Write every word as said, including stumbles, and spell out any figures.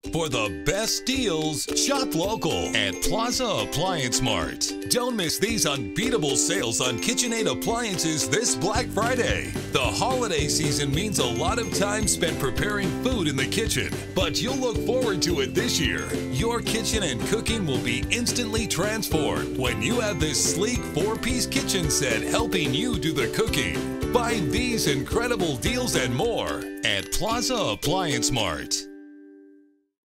For the best deals, shop local at Plaza Appliance Mart. Don't miss these unbeatable sales on KitchenAid appliances this Black Friday. The holiday season means a lot of time spent preparing food in the kitchen, but you'll look forward to it this year. Your kitchen and cooking will be instantly transformed when you have this sleek four-piece kitchen set helping you do the cooking. Find these incredible deals and more at Plaza Appliance Mart.